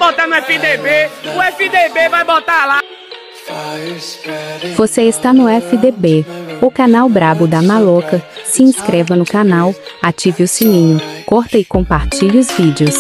botar no FDB, o FDB vai botar lá. Você está no FDB, o canal brabo da Maloca. Se inscreva no canal, ative o sininho, curta e compartilhe os vídeos.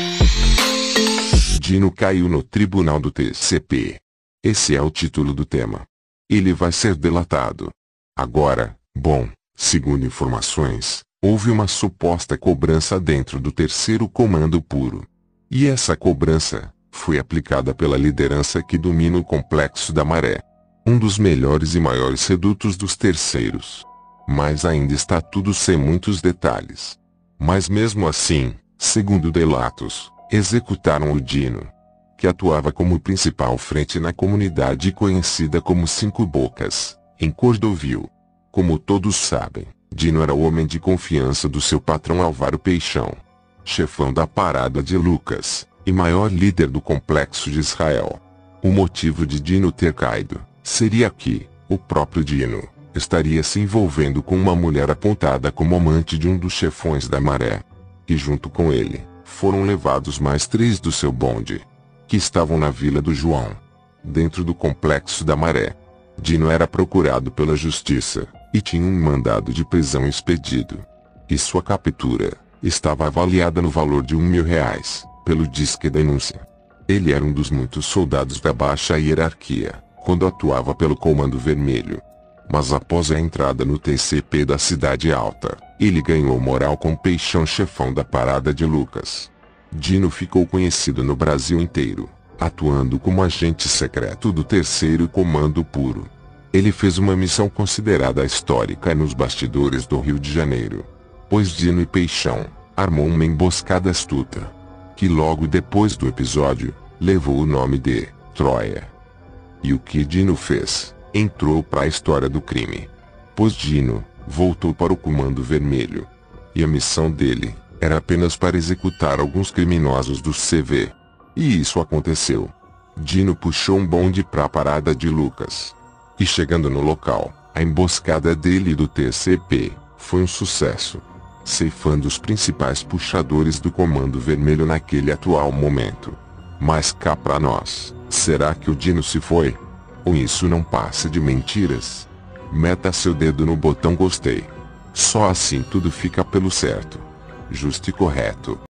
Dino caiu no tribunal do TCP. Esse é o título do tema. Ele vai ser delatado. Agora, segundo informações, houve uma suposta cobrança dentro do terceiro comando puro. E essa cobrança foi aplicada pela liderança que domina o Complexo da Maré, um dos melhores e maiores redutos dos terceiros. Mas ainda está tudo sem muitos detalhes. Mas mesmo assim, segundo delatos, executaram o Dino, que atuava como principal frente na comunidade conhecida como Cinco Bocas, em Cordovil. Como todos sabem, Dino era o homem de confiança do seu patrão Álvaro Peixão, chefão da Parada de Lucas, e maior líder do Complexo de Israel. O motivo de Dino ter caído seria que o próprio Dino estaria se envolvendo com uma mulher apontada como amante de um dos chefões da Maré. E junto com ele, foram levados mais 3 do seu bonde, que estavam na Vila do João, dentro do Complexo da Maré. Dino era procurado pela justiça, e tinha um mandado de prisão expedido. E sua captura estava avaliada no valor de R$1.000, pelo Disque Denúncia. Ele era um dos muitos soldados da baixa hierarquia, quando atuava pelo Comando Vermelho. Mas após a entrada no TCP da Cidade Alta, ele ganhou moral com Peixão, chefão da Parada de Lucas. Dino ficou conhecido no Brasil inteiro, atuando como agente secreto do terceiro comando puro. Ele fez uma missão considerada histórica nos bastidores do Rio de Janeiro, pois Dino e Peixão armou uma emboscada astuta, que logo depois do episódio, levou o nome de Troia. E o que Dino fez, entrou para a história do crime, pois Dino voltou para o Comando Vermelho, e a missão dele era apenas para executar alguns criminosos do CV. E isso aconteceu. Dino puxou um bonde para a Parada de Lucas. E chegando no local, a emboscada dele e do TCP foi um sucesso, ceifando os principais puxadores do Comando Vermelho naquele atual momento. Mas cá pra nós, será que o Dino se foi? Ou isso não passa de mentiras? Meta seu dedo no botão gostei. Só assim tudo fica pelo certo, justo e correto.